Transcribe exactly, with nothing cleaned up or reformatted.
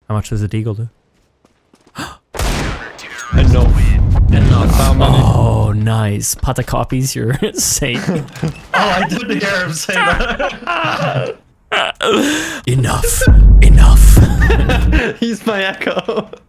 How much does a deagle do? Enough. Enough. How many? Oh, nice. Pata copies your Satan. Oh, I didn't hear him say that. Enough. Enough. He's my echo.